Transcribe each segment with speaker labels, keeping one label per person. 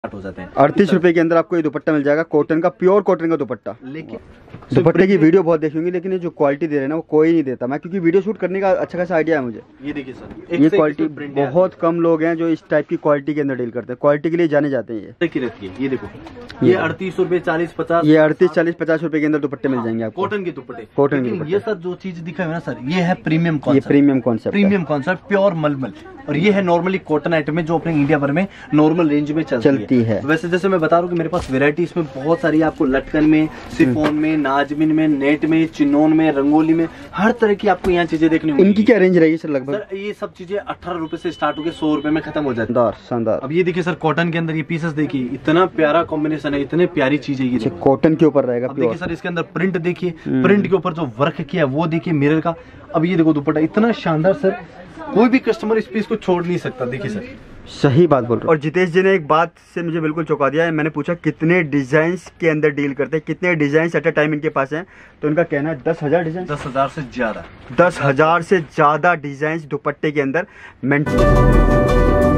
Speaker 1: हो जाते हैं।
Speaker 2: 38 रुपए के अंदर आपको ये दुपट्टा मिल जाएगा, कॉटन का, प्योर कॉटन का दुपट्टा।
Speaker 1: लेकिन
Speaker 2: दुपट्टे की वीडियो बहुत देखी होंगी, लेकिन ये जो क्वालिटी दे रहे हैं ना वो कोई नहीं देता। मैं क्योंकि वीडियो शूट करने का अच्छा खासा आइडिया है मुझे।
Speaker 1: ये देखिए सर,
Speaker 2: ये क्वालिटी बहुत कम लोग हैं जो इस टाइप की क्वालिटी के अंदर डील करते हैं। क्वालिटी के लिए जाने जाते हैं।
Speaker 1: ये देखो, ये 38 रुपए 40-50,
Speaker 2: ये 38-40-50 रुपए के अंदर दुपट्टे मिल जाएंगे आपको,
Speaker 1: कॉटन के दुपट्टे।
Speaker 2: कॉटन के दुपट्टे।
Speaker 1: ये सर जो चीज दिखा है ना सर, ये है प्रीमियम
Speaker 2: ये premium concept,
Speaker 1: premium concept, pure मलमल। और ये है नॉर्मली कॉटन आइटम में जो अपने इंडिया भर में नॉर्मल रेंज में चलती है। वैसे जैसे मैं बता रहा हूँ कि मेरे पास वैरायटी इसमें बहुत सारी है। आपको लटकन में, सिफोन में, नाजमिन में, नेट में, चिनोन में, रंगोली में, हर तरह की आपको यहाँ चीजें देखने को।
Speaker 2: इनकी क्या रेंज रहेगी सर लगभग?
Speaker 1: सर ये सब चीजें 18 रुपए से स्टार्ट होकर 100 रुपए में खत्म हो जाती है।
Speaker 2: शानदार।
Speaker 1: अब ये देखिए सर, कॉटन के अंदर ये पीसेस देखिए, इतना प्यारा कॉम्बिनेशन है, इतने प्यारी चीज है ये।
Speaker 2: कॉटन के ऊपर रहेगा।
Speaker 1: अब देखिए सर, इसके अंदर प्रिंट देखिए, प्रिंट के ऊपर जो वर्क किया है वो देखिए मिरर का। अब ये देखो दुपट्टा इतना शानदार सर, कोई भी कस्टमर इस पीस को छोड़ नहीं सकता। देखिए सर,
Speaker 2: सही बात बोल रहे हो। और जितेश जी ने एक बात से मुझे बिल्कुल चौंका दिया है। मैंने पूछा कितने डिजाइन्स के अंदर डील करते हैं, कितने डिजाइन्स एट अ टाइम इनके पास हैं, तो इनका कहना है 10,000 डिजाइन।
Speaker 1: 10,000 से ज्यादा,
Speaker 2: 10,000 से ज्यादा डिजाइन्स दुपट्टे के अंदर मेंटेन।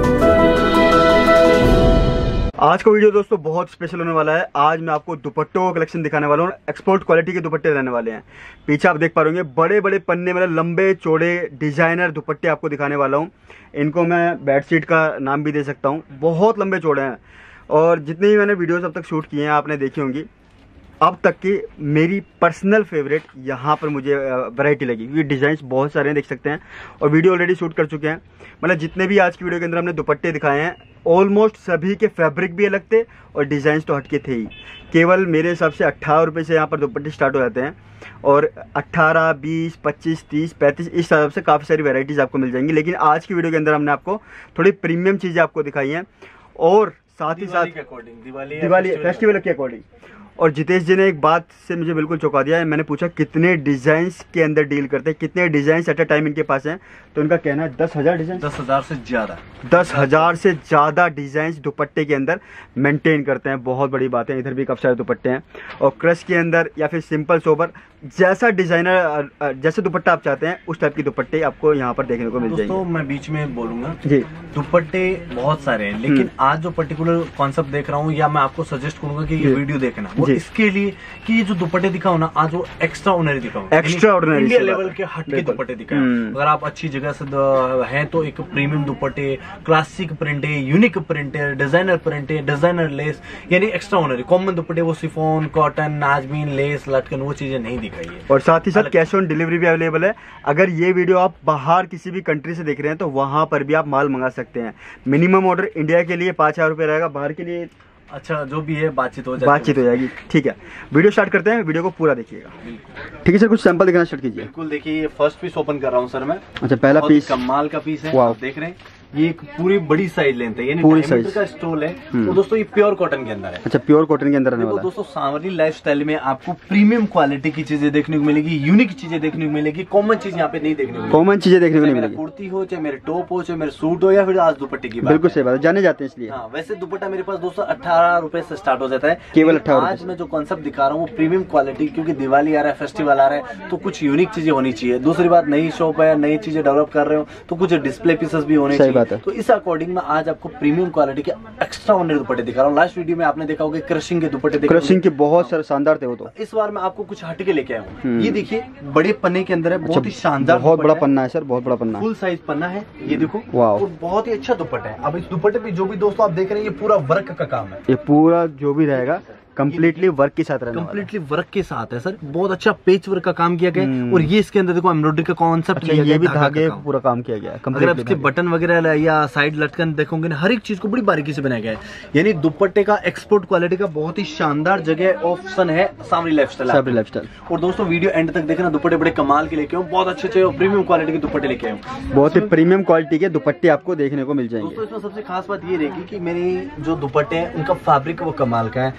Speaker 2: आज का वीडियो दोस्तों बहुत स्पेशल होने वाला है। आज मैं आपको दुपट्टों का कलेक्शन दिखाने वाला हूँ। एक्सपोर्ट क्वालिटी के दुपट्टे रहने वाले हैं। पीछे आप देख पा रहे होंगे बड़े बड़े पन्ने, मतलब लंबे चौड़े डिजाइनर दुपट्टे आपको दिखाने वाला हूँ। इनको मैं बेडशीट का नाम भी दे सकता हूँ। बहुत लंबे चौड़े हैं और जितने भी मैंने वीडियोस अब तक शूट किए हैं आपने देखी होंगी, अब तक की मेरी पर्सनल फेवरेट यहाँ पर मुझे वैरायटी लगी। ये डिज़ाइंस बहुत सारे हैं, देख सकते हैं, और वीडियो ऑलरेडी शूट कर चुके हैं। मतलब जितने भी आज की वीडियो के अंदर हमने दुपट्टे दिखाए हैं, ऑलमोस्ट सभी के फैब्रिक भी अलग थे और डिज़ाइंस तो हटके थे ही। केवल मेरे हिसाब से 18 रुपये से यहाँ पर दुपट्टे स्टार्ट हो जाते हैं और 18, 20, 25, 30, 35 इस हिसाब से काफ़ी सारी वैरायटीज़ आपको मिल जाएंगी। लेकिन आज की वीडियो के अंदर हमने आपको थोड़ी प्रीमियम चीज़ें आपको दिखाई हैं और साथ ही साथ दिवाली फेस्टिवल के अकॉर्डिंग। और जितेश जी ने एक बात से मुझे बिल्कुल चौंका दिया है। मैंने पूछा कितने डिजाइन्स के अंदर डील करते हैं, कितने डिजाइन्स एट अ टाइम इनके पास हैं, तो उनका कहना है 10,000 डिजाइन।
Speaker 1: 10,000 से ज्यादा,
Speaker 2: 10,000 से ज्यादा डिजाइन्स दुपट्टे के अंदर मेंटेन करते हैं। बहुत बड़ी बात है। इधर भी काफी सारे दुपट्टे हैं और क्रश के अंदर या फिर सिंपल सोबर, जैसा डिजाइनर जैसे दुपट्टा आप चाहते हैं उस टाइप की दुपट्टे आपको यहाँ पर देखने को मिल जाएंगे।
Speaker 1: दोस्तों मैं बीच में बोलूंगा
Speaker 2: जी,
Speaker 1: दुपट्टे बहुत सारे हैं, लेकिन आज जो पर्टिकुलर कॉन्सेप्ट देख रहा हूँ या मैं आपको सजेस्ट करूंगा कि ये वीडियो देखना, वो इसके लिए कि ये जो दुपट्टे दिखाओ ना आज, वो एक्स्ट्रा ऑर्डिनरी दिखाओ,
Speaker 2: एक्स्ट्रा ऑर्डिनरी
Speaker 1: इंडिया लेवल के हट के दुपट्टे दिखाओ। अगर आप अच्छी जगह से हैं तो एक प्रीमियम दुपट्टे, क्लासिक प्रिंट है, यूनिक प्रिंट है, डिजाइनर प्रिंट है, डिजाइनर लेस, यानी एक्स्ट्रा ऑर्डिनरी। कॉमन दुपट्टे वो सिफोन, कॉटन, नाजमीन, लेस, लटकन, वो चीजें नहीं दिखाई है।
Speaker 2: और साथ ही साथ कैश ऑन डिलीवरी भी अवेलेबल है। अगर ये वीडियो आप बाहर किसी भी कंट्री से देख रहे हैं तो वहां पर भी आप माल मंगा सकते हैं। मिनिमम ऑर्डर इंडिया के लिए 5,000 रुपये रहेगा, बाहर के लिए
Speaker 1: अच्छा जो भी है बातचीत हो जाएगी।
Speaker 2: ठीक है, वीडियो स्टार्ट करते हैं, वीडियो को पूरा देखिएगा। ठीक है सर, कुछ सैंपल दिखाना स्टार्ट कीजिए।
Speaker 1: बिल्कुल, देखिए ये फर्स्ट पीस ओपन कर रहा हूँ सर मैं।
Speaker 2: अच्छा, पहला पीस
Speaker 1: कमाल का पीस है, आप देख रहे हैं। ये एक पूरी बड़ी साइज लेंथ है, यानी
Speaker 2: पूरी
Speaker 1: साइज का स्टोल है। तो दोस्तों ये प्योर कॉटन के अंदर है।
Speaker 2: अच्छा, प्योर कॉटन के अंदर आने वाला है।
Speaker 1: दोस्तों सांवरी लाइफस्टाइल में आपको प्रीमियम क्वालिटी की चीजें देखने को मिलेगी, यूनिक चीजें देखने को मिलेगी, कॉमन चीज यहाँ पे नहीं देखने को मिलेगी।
Speaker 2: कॉमन चीजें देखने को नहीं मिलेगी।
Speaker 1: कुर्ती हो, चाहे मेरे टॉप हो, चाहे मेरे सूट हो, या फिर आज दुपट्टे की बात।
Speaker 2: बिल्कुल सही बात है, जाने जाते हैं इसलिए।
Speaker 1: हाँ, वैसे दुपट्टा मेरे पास दोस्तों 18 रुपए से स्टार्ट हो जाता है,
Speaker 2: केवल 18।
Speaker 1: आज मैं जो कॉन्सेप्ट दिखा रहा हूँ वो प्रीमियम क्वालिटी, क्योंकि दिवाली आ रहा है, फेस्टिवल आ रहा है, तो कुछ यूनिक चीजें होनी चाहिए। दूसरी बात, नई शॉप है, नई चीजें डेवलप कर रहे हो तो कुछ डिस्प्ले पीसेस भी होने चाहिए। तो इस अकॉर्डिंग में आज आपको प्रीमियम क्वालिटी के एक्स्ट्रा ऑर्डिनरी दुपट्टे दिखा रहा हूँ। लास्ट वीडियो में आपने देखा होगा क्रशिंग के दुपट्टे,
Speaker 2: क्रशिंग के बहुत सारे शानदार थे वो। तो
Speaker 1: इस बार मैं आपको कुछ हटके लेके आया हूँ। ये देखिए बड़े पन्ने के अंदर है, बहुत ही शानदार,
Speaker 2: बहुत बड़ा पन्ना है सर, बहुत बड़ा पन्ना,
Speaker 1: फुल साइज पन्ना है। ये देखो,
Speaker 2: वाह,
Speaker 1: बहुत ही अच्छा दुपट्टा है। अब इस दुपट्टे पे जो भी दोस्तों आप देख रहे हैं, ये पूरा वर्क का काम है।
Speaker 2: ये पूरा जो भी रहेगा कंप्लीटली वर्क के साथ रहने वाला है।
Speaker 1: कंप्लीटली वर्क के साथ है सर, बहुत अच्छा पेच वर्क का काम किया गया। और ये इसके अंदर देखो एम्ब्रॉयडरी का कॉन्सेप्ट,
Speaker 2: ये भी धागे पूरा काम किया गया है।
Speaker 1: अगर आप इसके बटन वगैरह या साइड लटकन देखोगे ना, हर एक चीज को बड़ी बारीकी से बनाया गया है। यानी दुपट्टे का एक्सपोर्ट क्वालिटी का बहुत ही शानदार जगह ऑप्शन है सांवरी लाइफस्टाइल। और दोस्तों वीडियो एंड तक देखना, दुपट्टे बड़े कमाल के लेके आऊँ, बहुत अच्छे और प्रीमियम क्वालिटी के दुपट्टे लेके आऊँ।
Speaker 2: बहुत ही प्रीमियम क्वालिटी के दुपट्टे आपको देखने को मिल जाएंगे।
Speaker 1: दोस्तों इसमें सबसे खास बात ये रहेगी कि मेरी जो दुपट्टे हैं उनका फैब्रिक वो कमाल का है। दूसरी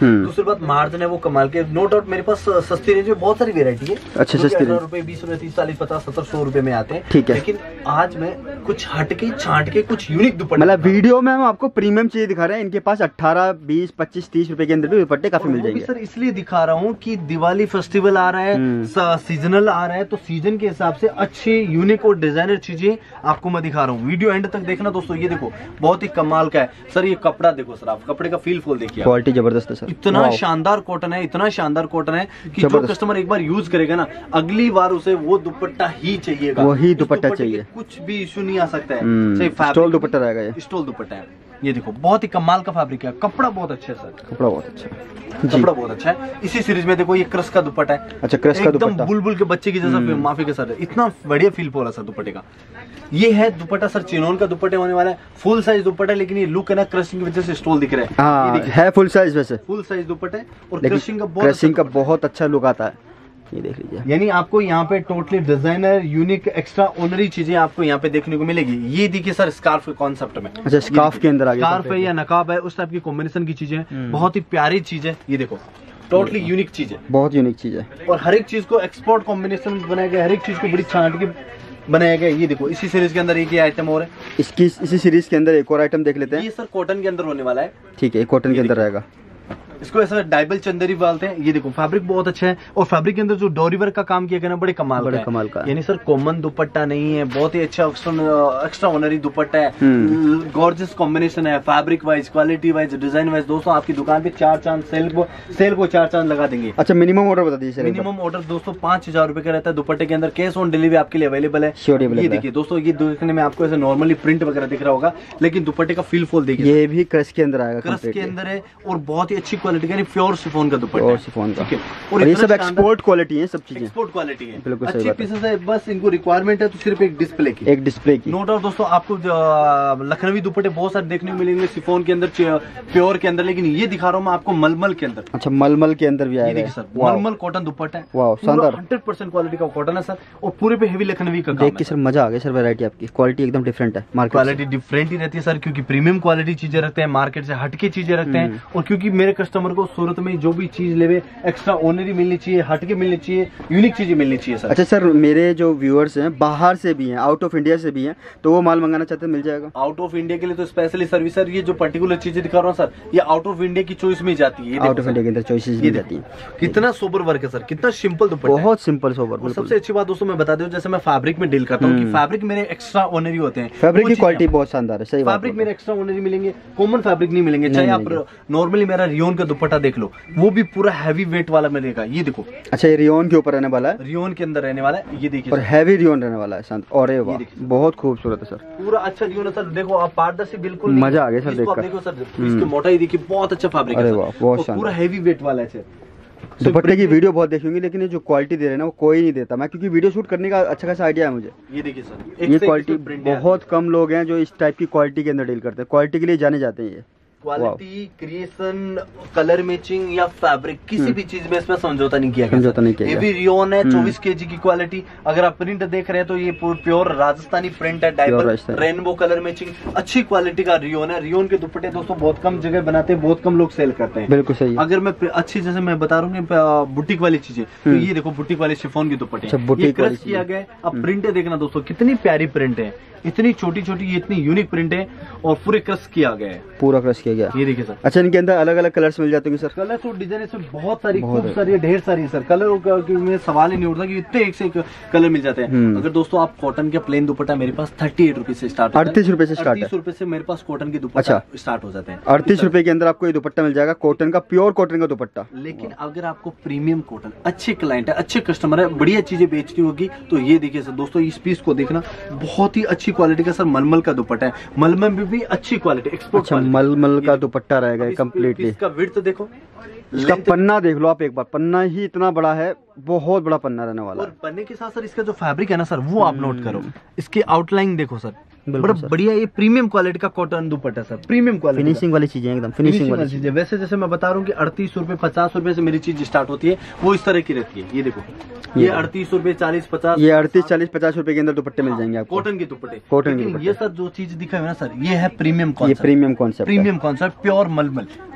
Speaker 1: दूसरी बात मार्जिन है वो कमाल के, नो डाउट मेरे पास सस्ती रेंज में बहुत सारी वेरायटी है।
Speaker 2: अच्छा, सस्ती रेंज
Speaker 1: ₹18, ₹20, ₹30, ₹40, ₹50, ₹70, ₹100 में आते हैं।
Speaker 2: ठीक है,
Speaker 1: लेकिन आज मैं कुछ हटके छांट के कुछ यूनिक दुपट्टे, मतलब
Speaker 2: वीडियो में हम आपको प्रीमियम चीजें दिखा रहे हैं। इनके पास 18, 20, 25, 30 रुपए के अंदर भी दुपट्टे काफी मिल जाएंगे
Speaker 1: सर। इसलिए दिखा रहा हूँ कि दिवाली फेस्टिवल आ रहा है, सीजनल आ रहा है, तो सीजन के हिसाब से अच्छे यूनिक और डिजाइनर चीजें आपको मैं दिखा रहा हूँ। वीडियो एंड तक देखना दोस्तों। ये देखो बहुत ही कमाल का है सर, ये कपड़ा देखो सर, आप कपड़े का फील फुल देखिए,
Speaker 2: क्वालिटी जबरदस्त है सर।
Speaker 1: इतना शानदार कॉटन है, इतना शानदार कॉटन है कि जो कस्टमर एक बार यूज करेगा ना, अगली बार उसे वो दुपट्टा ही चाहिएगा,
Speaker 2: वही दुपट्टा चाहिए,
Speaker 1: कुछ भी इशू नहीं आ सकता है।
Speaker 2: स्टोल दुपट्टा रहेगा, ये
Speaker 1: स्टोल दुपट्टा है। ये देखो बहुत ही कमाल का फैब्रिक है, कपड़ा बहुत अच्छा है सर,
Speaker 2: कपड़ा बहुत अच्छा है,
Speaker 1: कपड़ा बहुत अच्छा है। इसी सीरीज में देखो ये क्रश का दुपट्टा है।
Speaker 2: अच्छा, क्रश का दुपट्टा
Speaker 1: एकदम बुलबुल के बच्चे की जैसा माफी के सर, इतना बढ़िया फील पोला सर दुपट्टे का। ये है दुपट्टा सर, चिनोन का दुपट्टे होने वाला है, फुल साइज दुपट्टा है, लेकिन ये लुक है ना क्रशिंग की वजह से स्टोल दिख रहा
Speaker 2: है फुल साइज, वैसे
Speaker 1: फुल साइज दुपट्टा है और
Speaker 2: क्रशिंग का बहुत अच्छा लुक आता है। ये देख लीजिए,
Speaker 1: यानी आपको यहाँ पे totally designer unique extra ordinary चीजें आपको यहाँ पे देखने को मिलेगी। ये देखिए सर स्कार्फ के कॉन्सेप्ट में,
Speaker 2: अच्छा स्कार्फ के अंदर आ गया,
Speaker 1: स्कार्फ है या नकाब है, उस टाइप की कॉम्बिनेशन की चीजें, बहुत ही प्यारी चीज है। ये देखो टोटली यूनिक चीज है, बहुत
Speaker 2: यूनिक चीज है,
Speaker 1: और हर एक चीज को एक्सपोर्ट कॉम्बिनेशन बनाया गया, हर एक चीज को बड़ी छांट के बनाया गया। ये देखो इसी सीरीज के अंदर एक ही आइटम और है,
Speaker 2: इसी सीरीज के अंदर एक और आइटम देख लेते हैं।
Speaker 1: ये सर कॉटन के अंदर होने वाला है।
Speaker 2: ठीक है, कॉटन के अंदर रहेगा,
Speaker 1: इसको ऐसा डाइबल चंदेरी बोलते हैं। ये देखो फैब्रिक बहुत अच्छा है, और फैब्रिक के अंदर जो डोरी वर्क का काम किया गया ना, बड़े कमाल का। यानी सर कॉमन दुपट्टा नहीं है, बहुत ही अच्छा एक्स्ट्रा ऑनरी दुपट्टा है, गॉर्जियस कॉम्बिनेशन है, fabric wise, quality wise, design wise. दोस्तों आपकी दुकान पे 4 चांद, सेल को 4 चांद लगा देंगे।
Speaker 2: अच्छा, मिनिमम ऑर्डर बता दीजिए।
Speaker 1: मिनिमम ऑर्डर दोस्तों 5000 रुपए का रहता है। दुपट्टे के अंदर कैश ऑन डिलीवरी आपके लिए अवेलेबल है। ये देखिए दोस्तों, ये देखने में आपको ऐसे नॉर्मली प्रिंट वगैरह दिख रहा होगा, लेकिन दुपट्टे का फील फुल देखिए,
Speaker 2: ये भी क्रश के अंदर आएगा,
Speaker 1: क्रश के अंदर है, और बहुत ही अच्छी क्वालिटी का, प्योर शिफॉन का दुपट्टा,
Speaker 2: और शिफॉन का, और ये सब एक्सपोर्ट क्वालिटी है, सब चीजें
Speaker 1: एक्सपोर्ट क्वालिटी है,
Speaker 2: बिल्कुल
Speaker 1: अच्छी पीसेस है। बस इनको रिक्वायरमेंट है तो सिर्फ एक डिस्प्ले की, नो डाउट। दोस्तों आपको लखनवी दुपट्टे बहुत सारे देखने को मिलेंगे शिफॉन के अंदर, प्योर के अंदर, लेकिन ये दिखा रहा हूँ मैं आपको मलमल के अंदर।
Speaker 2: अच्छा, मलमल के अंदर भी आएगा
Speaker 1: सर, मलमल कॉटन दुपट्टा है,
Speaker 2: वाह शानदार,
Speaker 1: 100% क्वालिटी का कॉटन है सर, और पूरे पे हेवी लखनवी का काम।
Speaker 2: देख के सर मजा आ गया सर, वैरायटी आपकी, क्वालिटी एकदम डिफरेंट है, मार्केट
Speaker 1: क्वालिटी डिफरेंट ही रहती है सर, क्योंकि प्रीमियम क्वालिटी चीजें रखते हैं, मार्केट से हटके चीजें रखते हैं, और क्योंकि मेरे कस्टमर को सूरत में जो भी चीज लेवे एक्स्ट्रा ऑनरी मिलनी चाहिए, हटके मिलनी चाहिए, यूनिक चीजें मिलनी चाहिए सर।
Speaker 2: अच्छा सर, मेरे जो व्यूअर्स हैं बाहर से भी हैं, आउट ऑफ इंडिया से भी हैं, तो वो माल मंगाना चाहते हैं मिल जाएगा?
Speaker 1: आउट ऑफ इंडिया के लिए तो स्पेशली सर्विस सर, ये जो पर्टिकुलर चीजें दिखा रहा हूँ सर, ये आउट ऑफ इंडिया की चॉइस में जाती है,
Speaker 2: आउट ऑफ इंडिया के अंदर चॉइसेस में जाती है।
Speaker 1: कितना सोबर वर्क है सर, कितना सिंपल दुपट्टा,
Speaker 2: बहुत सिंपल सोबर।
Speaker 1: सबसे अच्छी बात दोस्तों मैं बता दूं, जैसे मैं फैब्रिक में डील करता हूँ कि फैब्रिक मेरे एक्स्ट्रा ऑनरी होते हैं,
Speaker 2: फैब्रिक की क्वालिटी बहुत शानदार है, सही बात।
Speaker 1: फैब्रिक मेरे एक्स्ट्रा ऑनरी मिलेंगे, कॉमन फैब्रिक नहीं मिलेंगे। चाहे आप नॉर्मली मेरा रियोन का दुपट्टा देख लो, वो भी पूरा हैवी वेट वाला मिलेगा। ये देखो,
Speaker 2: अच्छा ये रियोन के ऊपर रहने वाला है,
Speaker 1: रियोन के अंदर रहने वाला है, ये देखिए,
Speaker 2: और हैवी रियोन रहने वाला है शांत, और ये बहुत खूबसूरत है सर,
Speaker 1: पूरा अच्छा रियोन है सर। देखो आप पारदर्शी बिल्कुल
Speaker 2: मजा आ गया सर देखकर।
Speaker 1: देखो सर इसकी मोटाई देखिए, बहुत अच्छा फैब्रिक है, पूरा हैवी वेट वाला है।
Speaker 2: दुपट्टे की वीडियो बहुत देखी होंगी, लेकिन ये जो क्वालिटी दे रहे हैं ना वो कोई नहीं देता, मैं क्योंकि वीडियो शूट करने का अच्छा खासा आइडिया है मुझे।
Speaker 1: ये देखिए सर,
Speaker 2: ये क्वालिटी बहुत कम लोग हैं जो इस टाइप की क्वालिटी के अंदर डील करते हैं, क्वालिटी के लिए जाने जाते हैं। ये
Speaker 1: क्वालिटी, क्रिएशन, कलर मैचिंग या फैब्रिक, किसी भी चीज में इसमें समझौता नहीं किया गया। ये भी रियोन है, 24 kg की क्वालिटी। अगर आप प्रिंट देख रहे हैं तो ये प्योर राजस्थानी प्रिंट है, डायबल रेनबो कलर मैचिंग, अच्छी क्वालिटी का रियोन है। रियोन के दुपट्टे दोस्तों बहुत कम जगह बनाते हैं, बहुत कम लोग सेल करते हैं।
Speaker 2: बिल्कुल सही।
Speaker 1: अगर मैं अच्छी, जैसे मैं बता रहा हूँ बुटीक वाली चीजें, तो ये देखो बुटीक वाले शिफॉन के दुपट्टे, ये क्रश किया गया। अब प्रिंट देखना दोस्तों, कितनी प्यारी प्रिंट है, इतनी छोटी छोटी, ये इतनी यूनिक प्रिंट है, और पूरे क्रश किया गया है,
Speaker 2: पूरा क्रश किया गया।
Speaker 1: ये देखिए सर।
Speaker 2: अच्छा, इनके अंदर अलग अलग कलर्स मिल जाते हैं सर?
Speaker 1: कलर तो डिजाइन इसमें बहुत सारी, खूब सारी, ढेर सारी सर। कलर में सवाल ही नहीं उठता कि इतने एक से एक कलर मिल जाते हैं। अगर दोस्तों आप कॉटन के प्लेन दुपट्टा मेरे पास 38 रुपए से स्टार्ट,
Speaker 2: 38 रुपए से स्टार्ट है।
Speaker 1: 38 रुपए से मेरे पास कॉटन की दुपट्टा स्टार्ट हो जाते हैं।
Speaker 2: 38 रुपए के अंदर आपको ये दुपट्टा मिल जाएगा, कॉटन का, प्योर कॉटन का दुपट्टा।
Speaker 1: लेकिन अगर आपको प्रीमियम कॉटन, अच्छे क्लाइंट है, अच्छे कस्टमर है, बढ़िया चीजें बेचती होगी, तो ये देखिए सर दोस्तों, इस पीस को देखना, बहुत ही अच्छी क्वालिटी का सर मलमल का दुपट्टा है। मलमल में भी अच्छी क्वालिटी, एक्सपोर्ट।
Speaker 2: अच्छा, मलमल का दुपट्टा रहेगा कम्प्लीटली।
Speaker 1: इसका विड्थ देखो,
Speaker 2: इसका पन्ना देख लो आप एक बार, पन्ना ही इतना बड़ा है, बहुत बड़ा पन्ना रहने वाला है।
Speaker 1: और पन्ने के साथ सर इसका जो फैब्रिक है ना सर, वो आप नोट करो, इसकी आउटलाइन देखो सर, बड़ा बढ़िया। ये प्रीमियम क्वालिटी का कॉटन दुपट्टा सर, प्रीमियम क्वालिटी,
Speaker 2: फिनिशिंग वाली चीजें, एकदम फिनिशिंग वाली चीजें।
Speaker 1: वैसे जैसे मैं बता रहा हूँ कि 38 रुपए 50 रुपए से मेरी चीज स्टार्ट होती है, वो इस तरह की रहती है। ये देखो, ये 38 रुपए 40 50,
Speaker 2: ये 38 40 50 रुपए के अंदर दुपट्टे मिल जाएंगे आपको,
Speaker 1: कॉटन के दुपट्टे।
Speaker 2: कॉटन के दुपट्टे।
Speaker 1: ये सर जो चीज दिखा है ना सर, ये है premium concept,
Speaker 2: premium concept,
Speaker 1: premium concept, pure मलमल।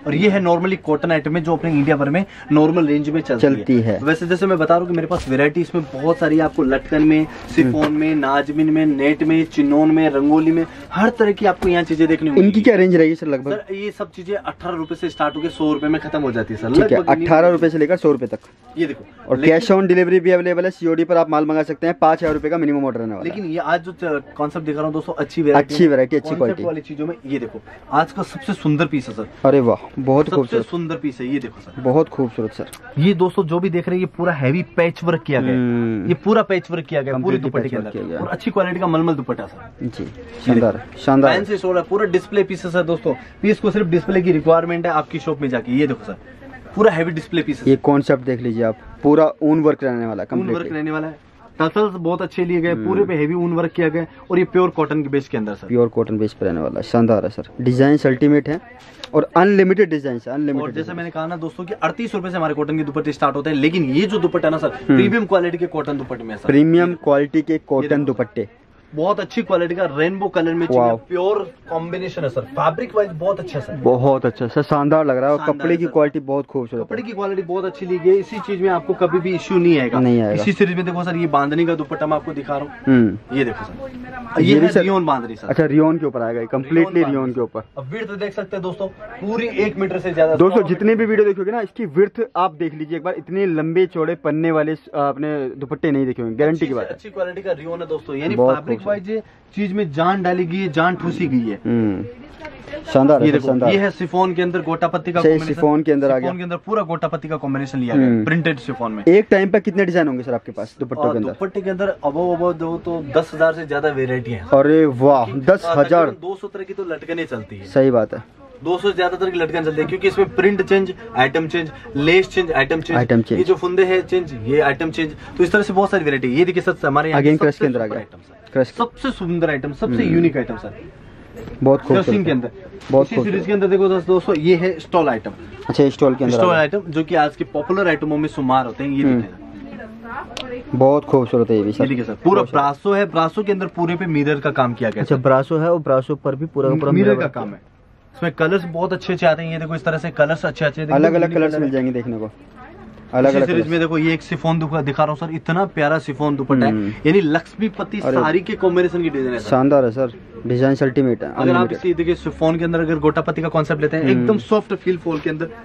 Speaker 1: और ये है नॉर्मली कॉटन आइटम है जो अपने इंडिया भर में नॉर्मल रेंज में चलती है। वैसे जैसे मैं बता रहा हूँ कि मेरे पास वैरायटी इसमें बहुत सारी, आपको लटकन में, सिफोन में, नाजमिन में, नेट में, चिनोन में, रंगोली में, हर तरह की आपको यहाँ चीजें देखने को।
Speaker 2: इनकी क्या रेंज रहेगी सर लगभग?
Speaker 1: सर ये सब चीजें 18 रुपए से स्टार्ट होकर 100 रुपए में खत्म हो जाती है सर।
Speaker 2: ठीक है, 18 रुपए से लेकर 100 रुपए तक।
Speaker 1: ये देखो,
Speaker 2: और कैश ऑन डिलीवरी भी अवेलेबल है। सीओडी पर आप माल मंगा सकते हैं। 5000 रुपए का मिनिमम ऑर्डर रहने वाला है।
Speaker 1: लेकिन ये आज जो कॉन्सेप्ट दिखा रहा हूँ दोस्तों, अच्छी वैरायटी, अच्छी क्वालिटी वाली चीजों में, ये देखो आज का सबसे सुंदर पीस है सर।
Speaker 2: अरे वाह, बहुत खूबसूरत
Speaker 1: सुंदर पीस है। ये देखो सर,
Speaker 2: बहुत खूबसूरत सर।
Speaker 1: ये दोस्तों जो भी देख रहे हैं, ये पूरा हैवी पैच वर्क किया गया है। ये पूरा पैच वर्क किया गया पूरी दुपट्टे के अंदर, और अच्छी क्वालिटी का मलमल दुपट्टा सर जी। शानदार शानदार, फैंसी सोल है, पूरा डिस्प्ले पीसेस है दोस्तों। पीस को सिर्फ डिस्प्ले की रिक्वायरमेंट है आपकी शॉप में जाके। ये देखो सर, पूरा हैवी डिस्प्ले पीस।
Speaker 2: ये कॉन्सेप्ट देख लीजिए आप, पूरा ऊन वर्क रहने वाला है,
Speaker 1: ऊन वर्क रहने वाला है। टसल्स बहुत अच्छे लिए गए, पूरे पे हेवी ऊन वर्क किया गया, और ये प्योर कॉटन के बेस के अंदर सर,
Speaker 2: प्योर कॉटन बेस पे रहने वाला है। शानदार है सर, डिजाइन अल्टीमेट है और अनलिमिटेड डिजाइन है, अनलिमिटेड।
Speaker 1: और जैसे मैंने कहा ना दोस्तों कि 38 रुपए से हमारे कॉटन के दुपट्टे स्टार्ट होते हैं, लेकिन ये जो दुपट्टा ना सर, प्रीमियम क्वालिटी के कॉटन दुपट्टे में सर,
Speaker 2: प्रीमियम क्वालिटी के कॉटन दुपट्टे,
Speaker 1: बहुत अच्छी क्वालिटी का रेनबो कलर में चाहिए, प्योर कॉम्बिनेशन है सर। फैब्रिक वाइज बहुत अच्छा सर,
Speaker 2: बहुत अच्छा सर, शानदार लग रहा है। और कपड़े की क्वालिटी बहुत खूबसूरत,
Speaker 1: कपड़े की क्वालिटी बहुत अच्छी ली गई। इसी चीज में आपको कभी भी इश्यू नहीं आएगा, नहीं आएगा। इसी सीरीज में देखो सर, ये बांधनी का दुपट्टा मैं आपको दिखा रहा हूँ। ये देखो सर, ये है रियोन बांधनी सर।
Speaker 2: अच्छा, रियोन के ऊपर आएगा, कम्प्लीटली रियोन के ऊपर।
Speaker 1: अब विड्थ देख सकते हैं दोस्तों, पूरी 1 मीटर से ज्यादा।
Speaker 2: दोस्तों जितने भी वीडियो देखोगे ना, इसकी विड्थ आप देख लीजिए एक बार। इतने लंबे चौड़े पन्ने वाले अपने दुपट्टे नहीं देखे होंगे, गारंटी की बात है।
Speaker 1: अच्छी क्वालिटी का रियोन है दोस्तों, यानी फैब्रिक वाइज चीज में जान डाली गई है, जान ठूसी गई है।
Speaker 2: शानदार
Speaker 1: ये देखो, ये है सिफोन के अंदर गोटा पत्ती का कॉम्बिनेशन।
Speaker 2: सिफोन के अंदर आ गया,
Speaker 1: सिफोन के अंदर पूरा गोटा पत्ती का कॉम्बिनेशन लिया गया, प्रिंटेड सिफोन में।
Speaker 2: एक टाइम पे कितने डिजाइन होंगे सर आपके पास दुपट्टों के अंदर?
Speaker 1: दुपट्टे के अंदर अबव दो तो 10,000 से ज्यादा वेरायटी है।
Speaker 2: अरे वाह, 10,000।
Speaker 1: 200 तरह की तो लटकने चलती है।
Speaker 2: सही बात है,
Speaker 1: 200 से ज्यादा तरह की लटकन चलती है, क्योंकि इसमें print change, item change, lace change, item change, ये जो फुंदे है चेंज, ये आइटम चेंज। तो इस तरह से बहुत सारी वेरायटी। ये देखिए सर, हमारे यहाँ
Speaker 2: क्रश के अंदर आ गया
Speaker 1: क्रश, सबसे सुंदर आइटम, सबसे यूनिक आइटम सर,
Speaker 2: बहुत खूबसूरत
Speaker 1: के अंदर। बहुत सीरीज के अंदर देखो दोस्तों, ये है स्टॉल आइटम।
Speaker 2: अच्छा, स्टॉल के अंदर
Speaker 1: स्टॉल आइटम जो कि आज के पॉपुलर आइटमों में शुमार होते हैं। ये देखिए,
Speaker 2: बहुत खूबसूरत है ये भी सर।
Speaker 1: देखिए सर, पूरा ब्रासो है, ब्रासो के अंदर पूरे पे मिरर का काम किया गया।
Speaker 2: अच्छा, ब्रासो है और ब्रासो पर भी पूरा
Speaker 1: मिरर का काम है। इसमें कलर्स बहुत अच्छे अच्छे आते हैं। ये देखो इस तरह से कलर्स अच्छे अच्छे,
Speaker 2: अलग अलग कलर्स मिल जाएंगे देखने को, अलग अलग
Speaker 1: सीरीज में। देखो ये एक सिफोन दिखा रहा हूँ सर, इतना प्यारा सिफोन दुपट्टा है, यानी लक्ष्मीपति साड़ी के कॉम्बिनेशन की डिजाइन है।
Speaker 2: शानदार है सर, डिजाइन अल्टीमेट है।
Speaker 1: अगर आप इसी देखिए सिफोन के अंदर अगर गोटा पत्ती का कॉन्सेप्ट लेते हैं, एकदम सॉफ्ट फील फॉल के अंदर।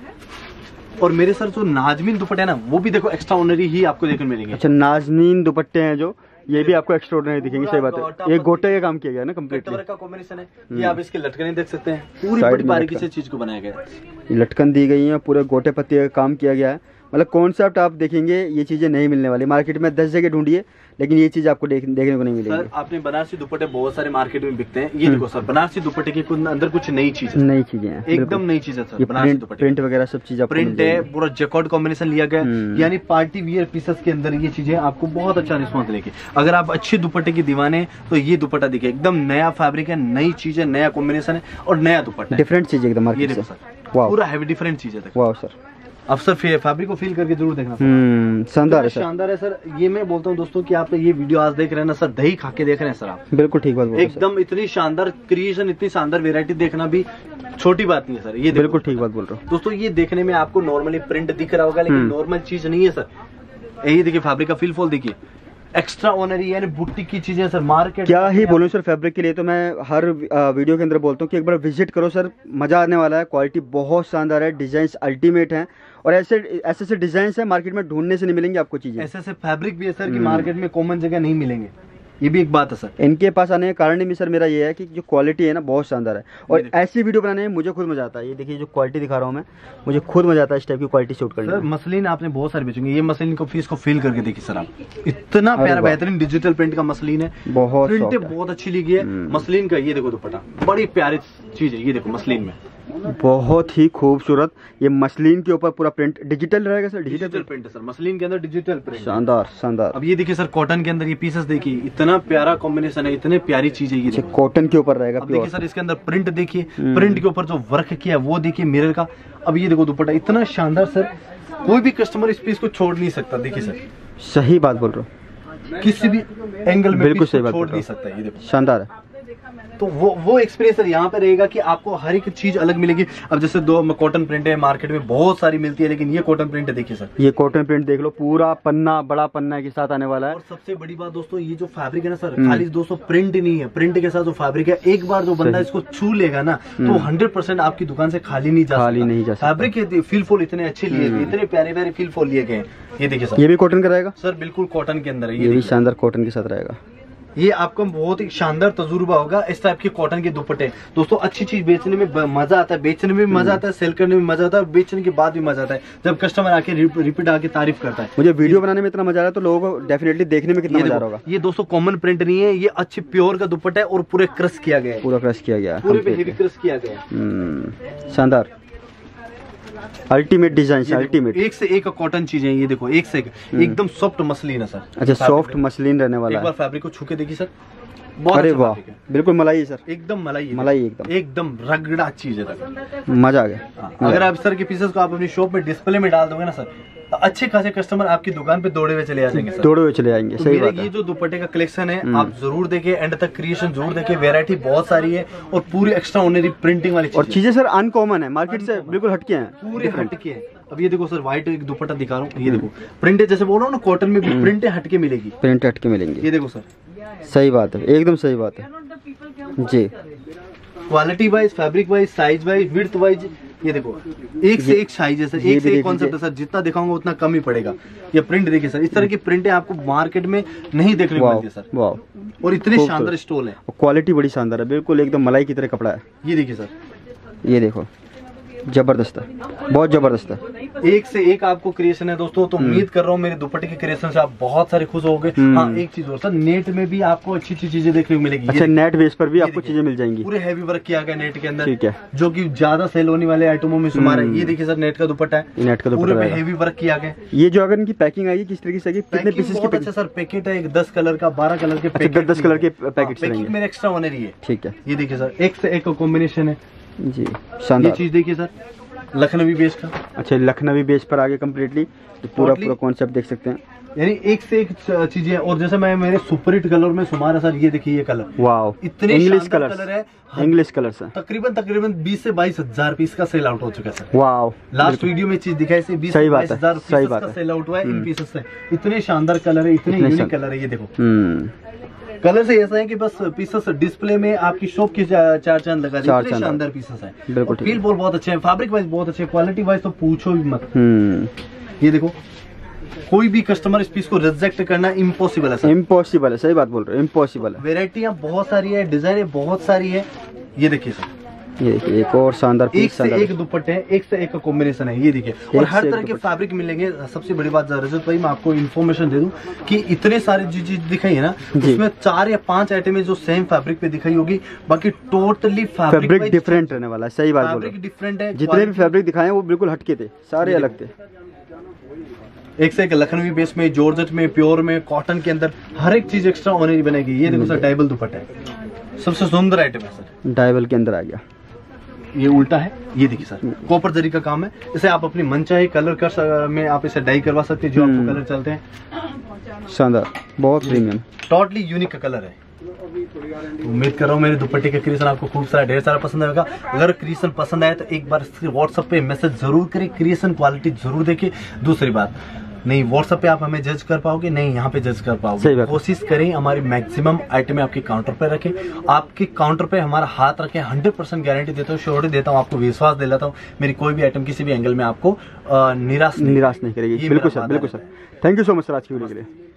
Speaker 1: और मेरे सर जो नाजमीन दुपट्टे है ना, वो भी देखो एक्स्ट्राऑर्डिनरी ही आपको देखने मिलेंगे।
Speaker 2: अच्छा, नाजमीन दुपट्टे हैं जो, ये भी आपको एक्स्ट्राऑर्डिनरी दिखेंगे। सही बात है, ये गोटे का काम किया गया ना, कंप्लीट
Speaker 1: का कॉम्बिनेशन है। ये आप इसके लटकने देख सकते हैं, पूरी बड़ी बारीकी से चीज को बनाया गया है।
Speaker 2: लटकन दी गई है, पूरे गोटे पत्ती का काम किया गया है। मतलब कॉन्सेप्ट आप देखेंगे, ये चीजें नहीं मिलने वाली मार्केट में। 10 जगह ढूंढिए, लेकिन ये चीज आपको देखने को नहीं मिलेगी।
Speaker 1: सर आपने बनारसी दुपट्टे बहुत सारे मार्केट में बिकते हैं। ये देखो सर, बनारसी दुपट्टे के अंदर कुछ नई चीज,
Speaker 2: नई चीजें हैं,
Speaker 1: एकदम नई चीज है सर। बनारसी दुपट्टे
Speaker 2: प्रिंट वगैरह सब चीज,
Speaker 1: प्रिंट है, पूरा जैकॉर्ड कॉम्बिनेशन लिया गया, यानी पार्टी वियर पीसेस के अंदर ये चीजें आपको बहुत अच्छा रिस्पॉन्स देगी। अगर आप अच्छे दुपट्टे की दीवाने, तो ये दुपट्टा देखिए, एकदम नया फैब्रिक है, नई चीज है, नया कॉम्बिनेशन है और नया दुपट्टा,
Speaker 2: डिफरेंट चीज एकदम।
Speaker 1: ये देखो सर, पूरा हैवी डिफरेंट चीज है।
Speaker 2: वाह सर,
Speaker 1: अब सर फैब्रिक को फील करके जरूर देखना।
Speaker 2: शानदार है सर,
Speaker 1: शानदार है सर। ये मैं बोलता हूँ दोस्तों कि आप ये वीडियो आज देख रहे हैं ना सर, दही खा के देख रहे हैं सर आप।
Speaker 2: बिल्कुल ठीक बात बोल रहे हैं,
Speaker 1: एकदम इतनी शानदार क्रिएशन, इतनी शानदार वेरायटी देखना भी छोटी बात नहीं है सर। ये
Speaker 2: बिल्कुल ठीक बात बोल रहे हो
Speaker 1: दोस्तों। ये देखने में आपको नॉर्मली प्रिंट दिख रहा होगा, लेकिन नॉर्मल चीज नहीं है सर। यही देखिए, फैब्रिक का फील फॉल देखिए, एक्स्ट्रा ऑनरी यानी बुटीक की चीजें सर। मार्केट
Speaker 2: क्या ही बोलूं सर, फैब्रिक के लिए तो मैं हर वीडियो के अंदर बोलता हूँ कि एक बार विजिट करो सर, मजा आने वाला है। क्वालिटी बहुत शानदार है, डिजाइन अल्टीमेट है, और ऐसे डिजाइन है मार्केट में ढूंढने से नहीं मिलेंगे आपको चीजें।
Speaker 1: ऐसे फैब्रिक भी है सर कि मार्केट में कॉमन जगह नहीं मिलेंगे। ये भी एक बात है सर।
Speaker 2: इनके पास आने का कारण भी सर मेरा ये है कि जो क्वालिटी है ना, बहुत शानदार है, और ऐसी वीडियो बनाने में मुझे खुद मजा आता है। ये देखिए जो क्वालिटी दिखा रहा हूँ मैं, मुझे खुद मजा आता है इस टाइप की क्वालिटी शूट करने में।
Speaker 1: मसलिन आपने बहुत सारे बेचेंगे, ये मसलिन को फीस को फील करके देखिए सर आप, इतना प्यारा बेहतरीन डिजिटल प्रिंट का मसलिन है,
Speaker 2: बहुत
Speaker 1: प्रिंट बहुत अच्छी ली गई है मसलिन का। ये देखो दुपट्टा, बड़ी प्यारी चीज है। ये देखो मसलिन में
Speaker 2: बहुत ही खूबसूरत, ये मसलिन के ऊपर पूरा प्रिंट डिजिटल रहेगा सर। डिजिटल
Speaker 1: प्रिंट है सर, मसलिन के अंदर डिजिटल प्रिंट,
Speaker 2: शानदार शानदार।
Speaker 1: अब ये देखिए सर, कॉटन के अंदर ये पीसेस देखिए, इतना प्यारा कॉम्बिनेशन है, इतने प्यारी चीज है। ये
Speaker 2: कॉटन के ऊपर रहेगा।
Speaker 1: अब देखिए सर, इसके अंदर प्रिंट देखिए, प्रिंट के ऊपर जो वर्क किया वो देखिए मिरर का। अब ये देखो दुपट्टा इतना शानदार सर, कोई भी कस्टमर इस पीस को छोड़ नहीं सकता। देखिए सर,
Speaker 2: सही बात बोल रहे हो,
Speaker 1: किसी भी एंगल में
Speaker 2: बिल्कुल सही बात
Speaker 1: छोड़ नहीं सकता। ये देखो
Speaker 2: शानदार है,
Speaker 1: तो वो एक्सपीरियंस यहाँ पे रहेगा कि आपको हर एक चीज अलग मिलेगी। अब जैसे दो कॉटन प्रिंट है, मार्केट में बहुत सारी मिलती है, लेकिन ये कॉटन प्रिंट है, देखिए सर,
Speaker 2: ये कॉटन प्रिंट देख लो, पूरा पन्ना, बड़ा पन्ना के साथ आने वाला है।
Speaker 1: और सबसे बड़ी बात दोस्तों, ये जो फैब्रिक है ना सर, खाली दोस्तों प्रिंट नहीं है, प्रिंट के साथ जो फैब्रिक है, एक बार जो बंदा इसको छू लेगा ना तो 100% आपकी दुकान से खाली नहीं जा सकता। फैब्रिक के फील फॉल इतने अच्छे लिए गए, इतने प्यारे प्यारे फील फॉल लिए गए। ये देखिए सर,
Speaker 2: ये भी कॉटन का रहेगा
Speaker 1: सर, बिल्कुल कॉटन के अंदर है,
Speaker 2: ये भी शानदार कॉटन के साथ रहेगा।
Speaker 1: ये आपका बहुत ही शानदार तजुर्बा होगा इस टाइप के कॉटन के दुपट्टे। दोस्तों अच्छी चीज बेचने में मजा आता है, बेचने में भी मजा आता है, सेल करने में मजा आता है, बेचने के बाद भी मजा आता है जब कस्टमर आके रिपीट आके तारीफ करता है।
Speaker 2: मुझे वीडियो बनाने में इतना मजा आ रहा है, तो लोगों को डेफिनेटली देखने में कितना मजा आ रहा होगा।
Speaker 1: ये दोस्तों कॉमन प्रिंट नहीं है, ये अच्छे प्योर का दुपट्टा है और पूरे क्रश किया गया है,
Speaker 2: पूरा क्रश किया गया है,
Speaker 1: पूरे पे हेवी क्रश किया गया है।
Speaker 2: शानदार, अल्टीमेट डिजाइन, अल्टीमेट,
Speaker 1: एक से एक कॉटन चीजें, ये देखो एक से एक, एकदम सॉफ्ट मसलिन है सर।
Speaker 2: अच्छा, सॉफ्ट मसलिन रहने वाला है।
Speaker 1: एक बार फैब्रिक को छू के देखिए सर,
Speaker 2: अरे वाह, बिल्कुल मलाई है सर,
Speaker 1: एकदम मलाई है,
Speaker 2: मलाई
Speaker 1: एकदम रगड़ा चीज है,
Speaker 2: मजा आ गया।
Speaker 1: अगर आप इस तरह के पीसेस को आप अपनी शॉप में डिस्प्ले में डाल दोगे ना सर, तो अच्छे खासे कस्टमर आपकी दुकान पे दौड़े हुए चले आ जाएंगे सर,
Speaker 2: दौड़े हुए चले आएंगे। सही बात है।
Speaker 1: ये जो दुपट्टे का कलेक्शन है आप जरूर देखिए, एंड तक क्रिएशन जरूर देखिए, वैरायटी बहुत सारी है और पूरी एक्स्ट्रा ऑर्डिनरी प्रिंटिंग वाली
Speaker 2: और चीजें सर अनकॉमन है, मार्केट से बिल्कुल हटके हैं,
Speaker 1: पूरे हटके हैं। अब ये देखो सर, व्हाइट एक दुपट्टा दिखा रहा हूँ, ये देखो प्रिंट है, जैसे बोल रहा हूँ ना कॉटन में भी प्रिंट हटके मिलेगी,
Speaker 2: प्रिंट हटके मिलेंगे।
Speaker 1: ये देखो सर,
Speaker 2: सही बात है, एकदम सही बात है जी।
Speaker 1: Quality wise, fabric wise, size wise, width wise, ये देखो एक से एक साइज है सर, एक से एक कॉन्सेप्ट है सर, जितना दिखाऊंगा उतना कम ही पड़ेगा। ये प्रिंट देखिए सर, इस तरह की प्रिंटें आपको मार्केट में नहीं देखने को मिलती सर।
Speaker 2: वाह,
Speaker 1: और इतने शानदार स्टॉल है,
Speaker 2: क्वालिटी बड़ी शानदार है, बिल्कुल एकदम मलाई की तरह कपड़ा है।
Speaker 1: ये देखिए सर,
Speaker 2: ये देखो, जबरदस्त है, बहुत जबरदस्त है,
Speaker 1: एक से एक आपको क्रिएशन है दोस्तों। तो उम्मीद कर रहा हूँ मेरे दुपट्टे के क्रिएशन से आप बहुत सारे खुश होगे। हाँ, एक चीज और सर, नेट में भी आपको अच्छी अच्छी चीजें देखने को मिलेगी।
Speaker 2: अच्छा, नेट बेस पर भी आपको चीजें मिल जाएंगी,
Speaker 1: पूरे हैवी वर्क किया गया नेट के अंदर,
Speaker 2: ठीक है,
Speaker 1: जो कि ज्यादा सेल होने वाले आइटमों में शुमार है। ये देखिए सर, नेट का दुपट्टा है,
Speaker 2: नेट का
Speaker 1: पूरे
Speaker 2: दुपट्टा
Speaker 1: हैवी वर्क किया गया।
Speaker 2: ये जो अगर इनकी पैकिंग आएगी किस तरीके से आएगी, कितने पीसेस की?
Speaker 1: अच्छा सर, पैकेट है, एक 10 कलर का, 12 कलर के,
Speaker 2: 10 कलर के पैकेट
Speaker 1: पैकिंग में एक्स्ट्रा होने रही है,
Speaker 2: ठीक है।
Speaker 1: ये देखिए सर, एक से एक कॉम्बिनेशन है
Speaker 2: जी, शानदार।
Speaker 1: ये चीज देखिए सर, लखनवी बेस का।
Speaker 2: अच्छा, लखनवी बेस पर आगे कम्प्लीटली पूरा कॉन्सेप्ट देख सकते हैं,
Speaker 1: यानी एक से एक चीजें। और जैसे मैं मेरे सुपर हिट कलर में शुमार है सर, ये देखिए ये कलर,
Speaker 2: वाओ,
Speaker 1: इतने
Speaker 2: इंग्लिश
Speaker 1: कलर है,
Speaker 2: इंग्लिश कलर है।
Speaker 1: तकरीबन 20 से 22 हजार पीस का सेल आउट हो चुका है सर।
Speaker 2: वाओ,
Speaker 1: लास्ट वीडियो में चीज दिखाई से 20 से 22 हजार पीस का सेल आउट हुआ है इन पीसेस से। इतने शानदार कलर है, इतने यूनिक कलर है, ये देखो कलर से ऐसा है कि बस पीसेस डिस्प्ले में आपकी शॉप की चार चांद लगा दी, इतने शानदार पीसेस है, बिल्कुल। फील बहुत अच्छे हैं, फैब्रिक वाइज बहुत अच्छे, क्वालिटी वाइज तो पूछो भी मत। ये देखो, कोई भी कस्टमर इस पीस को रिजेक्ट करना इम्पॉसिबल है सर, इम्पॉसिबल है, सही बात बोल रहे हो, इम्पॉसिबल है। वेरायटियां बहुत सारी है, डिजाइने बहुत सारी है। ये देखिए सर,
Speaker 2: ये देखिए एक और शानदार पीस,
Speaker 1: एक से एक दुपट्टे हैं, एक से एक कॉम्बिनेशन है, ये देखिए, और हर तरह के फैब्रिक मिलेंगे। सबसे बड़ी बात रजत भाई, मैं आपको इन्फॉर्मेशन दे दूं कि इतने सारे जो चीज दिखाई है ना, उसमें 4 या 5 आइटम है जो सेम फैब्रिक पे दिखाई होगी, बाकी टोटली फैब्रिक डिफरेंट रहने वाला है। सही बात बोल रहे हो, डिफरेंट है। जितने भी फैब्रिक दिखाए वो बिल्कुल हटके थे, सारे अलग थे। एक से एक लखनवी बेस में, जॉर्जेट में, प्योर में, कॉटन के अंदर हर एक चीज एक्स्ट्रा ऑनरी बनेगी। ये देखो सर, डायबल दुपट्टा है, सबसे सुंदर आइटम है सर, डायबल के अंदर आ गया। ये उल्टा है, ये देखिए सर, कॉपर जरी का काम है। इसे आप अपनी मनचाहे कलर में आप इसे डाई करवा सकते हैं, जो आपको कलर चलते हैं। शानदार, बहुत प्रीमियम, टोटली यूनिक का कलर है। उम्मीद कर रहा हूँ मेरे दुपट्टे के क्रिएशन आपको खूब सारा ढेर सारा पसंद आएगा। अगर क्रिएशन पसंद आए तो एक बार व्हाट्सएप पे मैसेज जरूर करें, क्रिएशन क्वालिटी जरूर देखें। दूसरी बात, नहीं व्हाट्सएप पे आप हमें जज कर पाओगे, नहीं यहाँ पे जज कर पाओगे। कोशिश करें हमारी मैक्सिमम आइटम आपके काउंटर पे रखें, आपके काउंटर पे हमारा हाथ रखें। 100% गारंटी देता हूँ, श्योरिटी देता हूँ, आपको विश्वास दिलाता हूँ, मेरी कोई भी आइटम किसी भी एंगल में आपको निराश नहीं करेगी। बिल्कुल सर, बिल्कुल sir. Thank you so much sir आज की वीडियो के लिए।